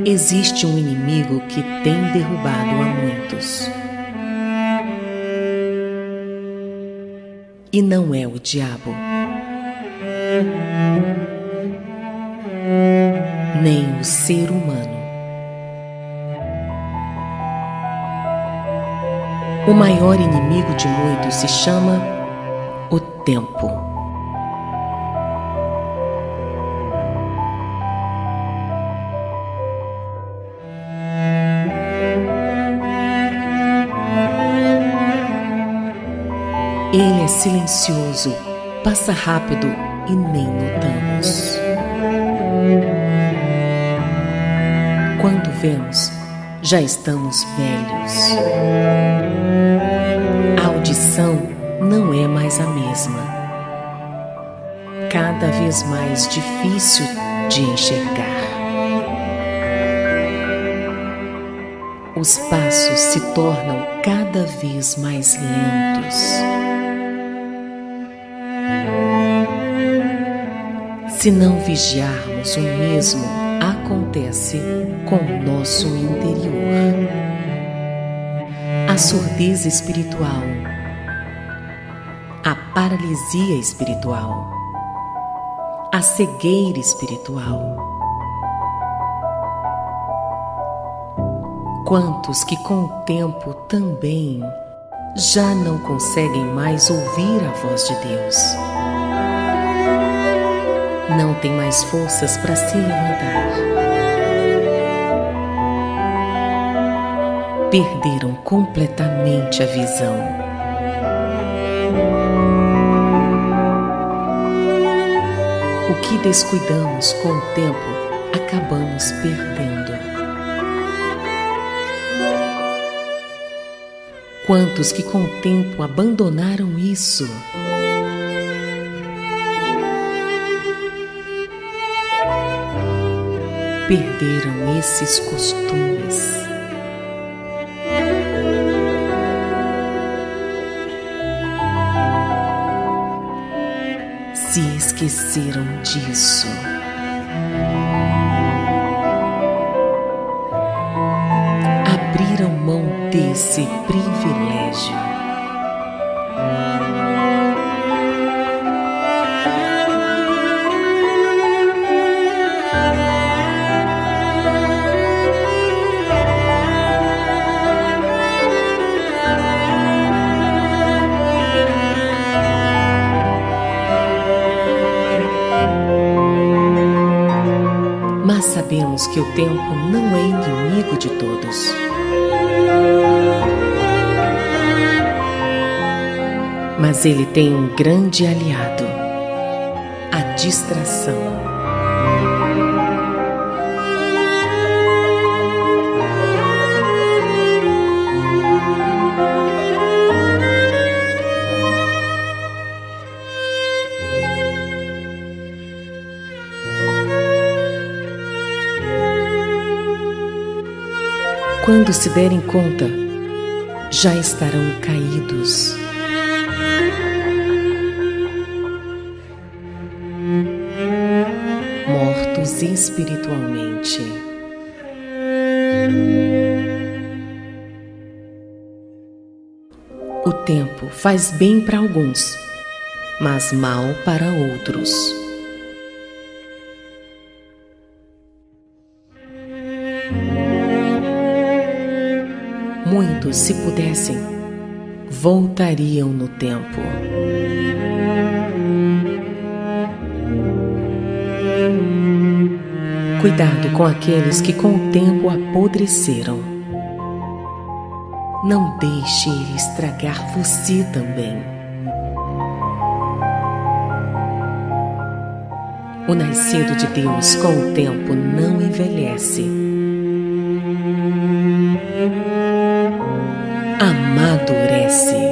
Existe um inimigo que tem derrubado a muitos. E não é o diabo, nem o ser humano. O maior inimigo de muitos se chama o tempo. Ele é silencioso, passa rápido e nem notamos. Quando vemos, já estamos velhos. A audição não é mais a mesma. Cada vez mais difícil de enxergar. Os passos se tornam cada vez mais lentos. Se não vigiarmos, o mesmo acontece com o nosso interior. A surdez espiritual, a paralisia espiritual, a cegueira espiritual. Quantos que com o tempo também já não conseguem mais ouvir a voz de Deus. Não tem mais forças para se levantar. Perderam completamente a visão. O que descuidamos com o tempo, acabamos perdendo. Quantos que com o tempo abandonaram isso? Perderam esses costumes. Se esqueceram disso. Abriram mão desse privilégio. Mas sabemos que o tempo não é inimigo de todos. Mas ele tem um grande aliado: a distração. Quando se derem conta, já estarão caídos. Mortos espiritualmente. O tempo faz bem para alguns, mas mal para outros. Muitos, se pudessem, voltariam no tempo. Cuidado com aqueles que com o tempo apodreceram. Não deixe ele estragar você também. O nascido de Deus com o tempo não envelhece. Amadurece.